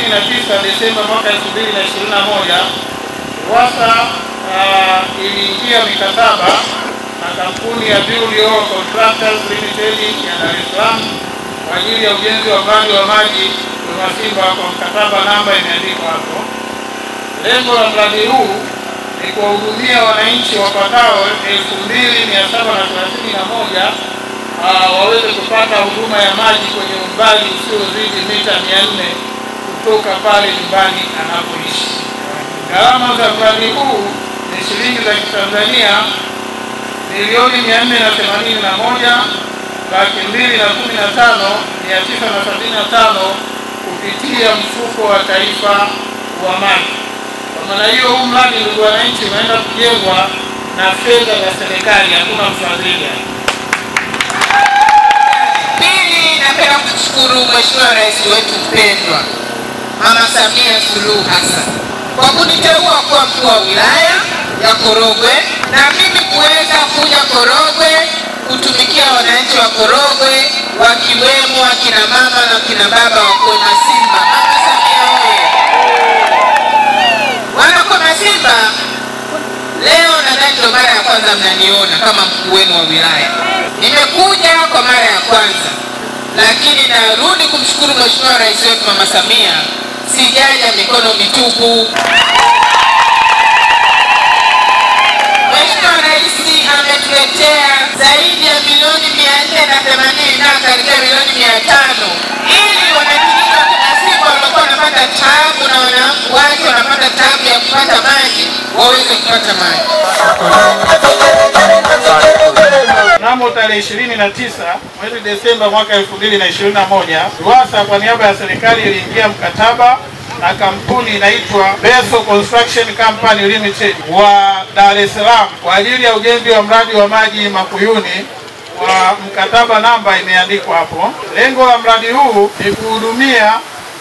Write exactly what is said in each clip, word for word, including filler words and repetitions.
ishirini na tisa Desemba mwaka elfu mbili na ishirini na moja RUWASA uh, iliingia mikataba na kampuni ya Bureau Contractors Limited ya Dar es Salaam kwa ajili ya ujenzi wa mradi wa maji wa Masimba kwa mkataba namba imeandikwa hapo. Lengo la mradi huu ni kuwahudumia wananchi wapatao elfu mbili mia saba na thelathini na moja uh, waweze kupata huduma ya maji kwenye umbali usiozidi mita mia nne kutoka pale nyumbani anapoishi. Gharama za mradi huu ni shilingi za Kitanzania milioni mia nne na themanini na moja laki mbili na kumi na tano mia tisa na sabini na tano kupitia mfuko wa taifa wa maji. Kwa maana hiyo, huu mradi, ndugu wananchi, unaenda kujengwa na fedha za serikali, hakuna mfadhili. Pili, napenda kushukuru Mheshimiwa Rais wetu mpendwa Mama Samia Suluhu Hassan kwa kuniteua kuwa mkuu wa wilaya ya Korogwe na mimi kuweza kuja Korogwe kutumikia wananchi wa Korogwe, wakiwemo akina mama na kina baba wa Kwa Masimba. Mama Samia oye! Wana Kwa Masimba, leo nadhani ndo mara ya kwanza mnaniona kama mkuu wenu wa wilaya. Nimekuja kwa mara ya kwanza, lakini narudi kumshukuru Mheshimiwa Rais wetu Mama Samia. Sijaja mikono mitupu. Mheshimiwa Rais ametuletea zaidi ya milioni mia nne na themanini na karibia milioni mia tano ili wanakijiji wa Kwa Masimba walikuwa wanapata taabu na wanawake wanapata taabu ya kupata maji waweze kupata maji. Mnamo tarehe ishirini na tisa mwezi Desemba mwaka elfu mbili na ishirini na moja RUWASA kwa niaba ya serikali iliingia mkataba na kampuni inaitwa Beso Construction Company Limited wa Dar es Salaam kwa ajili ya ujenzi wa mradi wa maji Makuyuni wa mkataba namba imeandikwa hapo. Lengo la mradi huu ni kuhudumia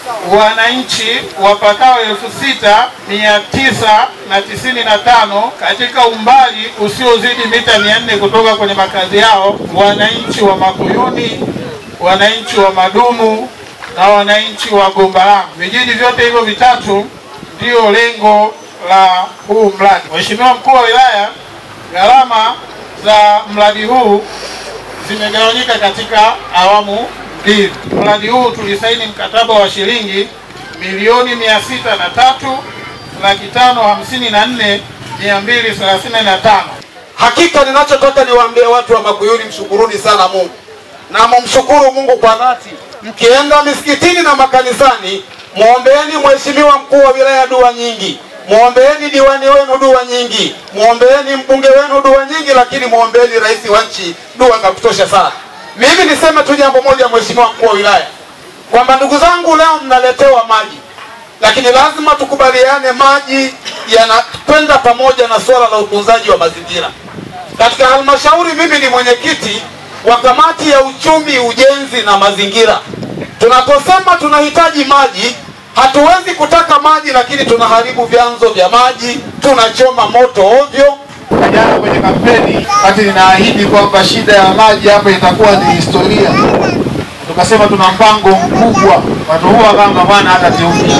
wananchi wapatao elfu sita mia tisa na tisini na tano katika umbali usiozidi mita mia nne kutoka kwenye makazi yao, wananchi wa Makuyuni, wananchi wa Madumu na wananchi wa Gombalango. Vijiji vyote hivyo vitatu ndio lengo la huu mradi. Mheshimiwa Mkuu wa Wilaya, gharama za mradi huu zimegawanyika katika awamu mbili. Mradi huu tulisaini mkataba wa shilingi milioni mia sita na tatu laki tano hamsini na nne mia mbili thelathini na tano. Hakika ninachotaka niwaambie watu wa Makuyuni, mshukuruni sana Mungu na mumshukuru Mungu kwa dhati. Mkienda misikitini na makanisani, muombeeni Mheshimiwa Mkuu wa Wilaya dua nyingi, muombeeni diwani wenu dua nyingi, muombeeni mbunge wenu dua nyingi, lakini muombeeni rais wa nchi dua za kutosha sana. Mimi niseme tu jambo moja, Mheshimiwa Mkuu wa Wilaya, kwamba ndugu zangu, leo mnaletewa maji, lakini lazima tukubaliane maji yanakwenda pamoja na swala la utunzaji wa mazingira. Katika halmashauri, mimi ni mwenyekiti wa kamati ya uchumi, ujenzi na mazingira. Tunaposema tunahitaji maji, hatuwezi kutaka maji lakini tunaharibu vyanzo vya maji, tunachoma moto ovyo. Jana kwenye kampeni hati ninaahidi kwamba shida ya maji hapa itakuwa ni historia. Tukasema tuna mpango mkubwa, watu huwa kama bwana hata tiumia.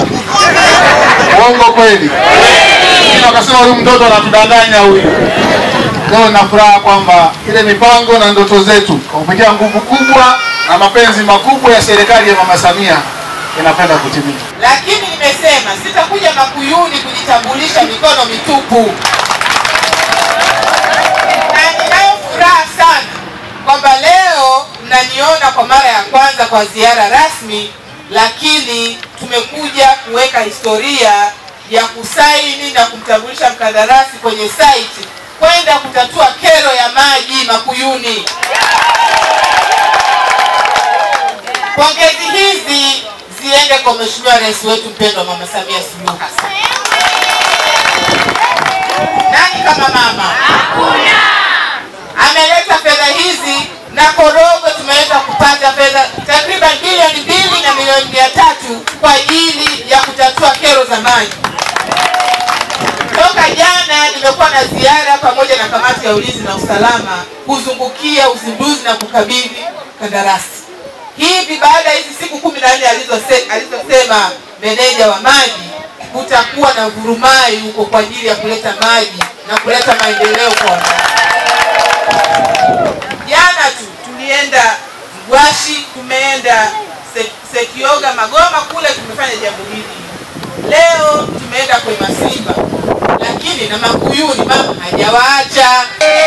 Uongo kweli? Lakini wakasema huyu mtoto anatudanganya huyu. Leo na furaha kwamba ile mipango na ndoto zetu kupitia nguvu kubwa na mapenzi makubwa ya serikali ya Mama Samia inapenda kutimia. Lakini nimesema sitakuja Makuyuni kujitambulisha mikono mitupu. Na ninayo furaha sana kwamba leo mnaniona kwa mara ya kwanza kwa ziara rasmi, lakini tumekuja kuweka historia ya kusaini na kumtambulisha mkandarasi kwenye site kwenda kutatua kero ya maji Makuyuni. Pongezi hizi ziende kwa Mheshimiwa Rais wetu mpendwa Mama Samia Suluhu Hassan. Nani kama mama? Hakuna. Ameleta fedha hizi na Korogwe tumeweza kupata fedha takriban bilioni mbili na milioni mia tatu kwa ajili ya kutatua kero za maji. Toka jana nimekuwa na ziara pamoja na kamati ya ulinzi na usalama kuzungukia uzinduzi na kukabidhi kandarasi. Hivi baada ya hizi siku kumi na nne alizosema meneja wa maji, kutakuwa na vurumai huko kwa ajili ya kuleta maji na kuleta maendeleo kwa wananchi. Jana tu tulienda Mgwashi, tumeenda Sekioga Magoma kule, tumefanya jambo hili. Leo tumeenda kwa Masimba, lakini na Makuyuni mama hajawaacha.